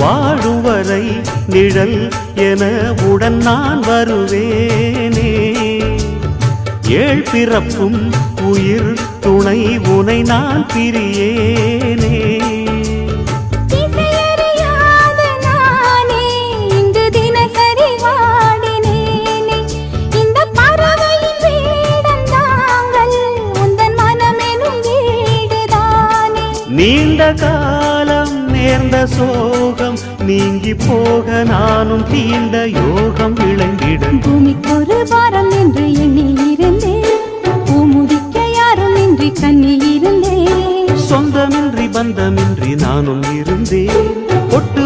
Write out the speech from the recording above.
வாழும் வரை நிழல் என உடன் நான் வருவேனே. ஏழ் பிறப்பும் உயிர் துணை உனை நான் பிரியேனே. நீண்ட காலம் நேர்ந்த சோகம் நீங்கி போக நானும் தீண்ட யோகம் விளங்கிட. பூமிக்கொரு பாரம் என்று எண்ணில் இருந்தேன், பூமுடிக்க யாரும் இன்றி கண்ணில் இருந்தேன். சொந்தமின்றி பந்தமின்றி நானும் இருந்தேன், ஒட்டு